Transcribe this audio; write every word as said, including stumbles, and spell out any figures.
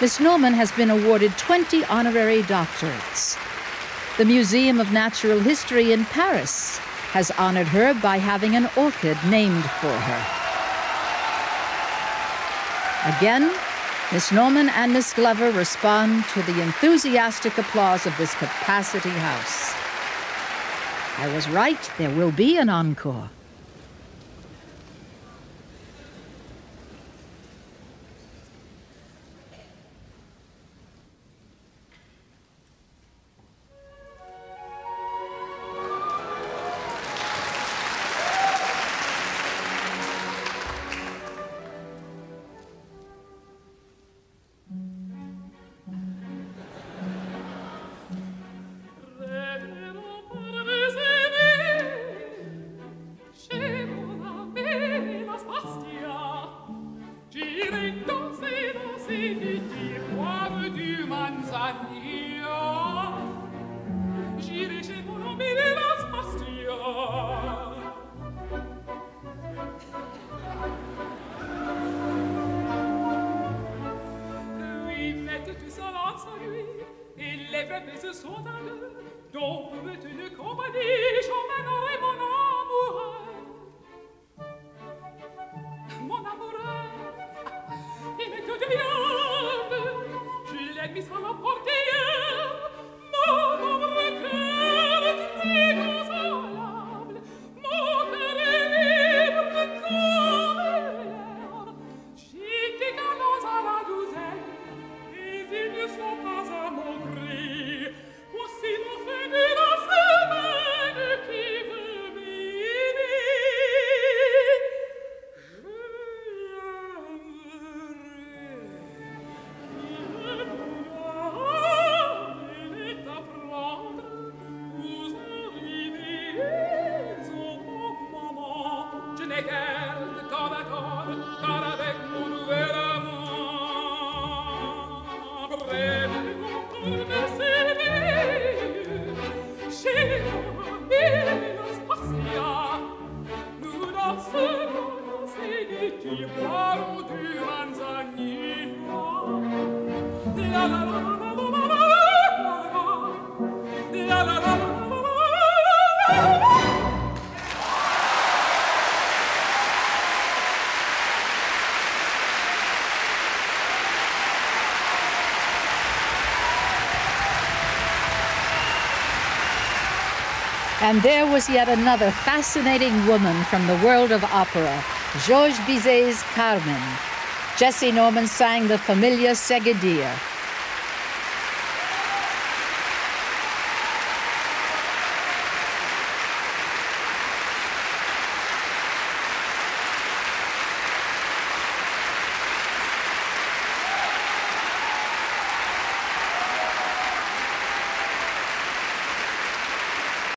Miss Norman has been awarded twenty honorary doctorates. The Museum of Natural History in Paris has honored her by having an orchid named for her. Again, Miss Norman and Miss Glover respond to the enthusiastic applause of this Capacity House. I was right, there will be an encore. And there was yet another fascinating woman from the world of opera, Georges Bizet's Carmen. Jessie Norman sang the familiar Seguidilla.